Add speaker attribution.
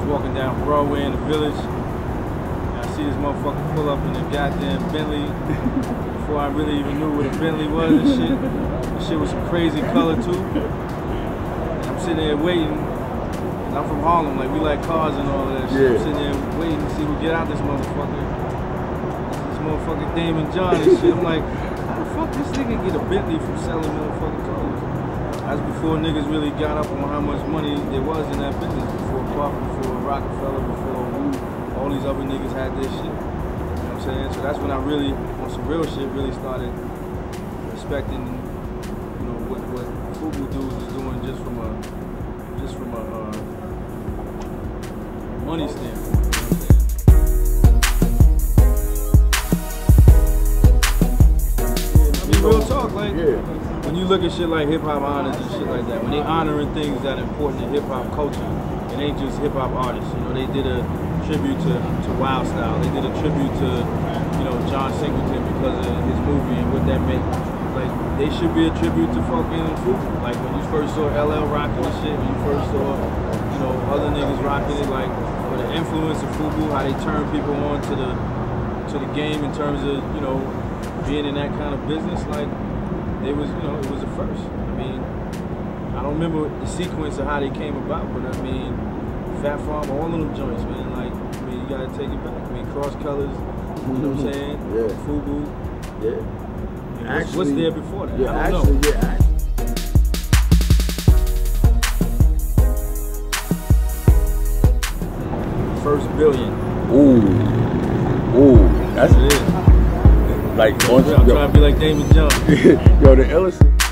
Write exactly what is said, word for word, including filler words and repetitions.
Speaker 1: walking down Broadway in the Village. And I see this motherfucker pull up in a goddamn Bentley. Before I really even knew what a Bentley was and shit. The shit was some crazy color too. And I'm sitting there waiting. And I'm from Harlem, like we like cars and all of that shit.
Speaker 2: Yeah.
Speaker 1: I'm sitting there waiting to see who get out this motherfucker. This motherfucking Damon John and shit. I'm like, how the fuck this nigga get a Bentley from selling motherfucking clothes? That's before niggas really got up on how much money there was in that business. Before Buck, before Rockefeller, before Wu, all these other niggas had their shit. You know what I'm saying? So that's when I really, on some real shit, really started respecting, you know, what what Fubu dudes is doing just from a, just from a uh, money standpoint. Real talk, like
Speaker 2: yeah.
Speaker 1: when you look at shit like hip hop honors and shit like that, when they honoring things that are important to hip hop culture, it ain't just hip hop artists. You know, they did a tribute to, to Wild Style. They did a tribute to, you know, John Singleton because of his movie and what that meant. Like, they should be a tribute to fucking Fubu. Like when you first saw L L rocking and shit, when you first saw, you know, other niggas rocking it, like for the influence of Fubu, how they turn people on to the to the game in terms of, you know, being in that kind of business, like, it was, you know, it was a first. I mean, I don't remember the sequence of how they came about, but I mean, Fat Farm, all of them joints, man, like, I mean, you gotta take it back. I mean, Cross Colors, you know what I'm saying?
Speaker 2: Yeah.
Speaker 1: Fubu.
Speaker 2: Yeah.
Speaker 1: I mean,
Speaker 2: Actually,
Speaker 1: what's, what's there before that?
Speaker 2: Yeah,
Speaker 1: I don't
Speaker 2: actually,
Speaker 1: know.
Speaker 2: yeah.
Speaker 1: First billion.
Speaker 2: Ooh. Ooh. That's
Speaker 1: it. Is.
Speaker 2: Like,
Speaker 1: I'm
Speaker 2: yo,
Speaker 1: trying to be like Damon John.
Speaker 2: Yo, the illest.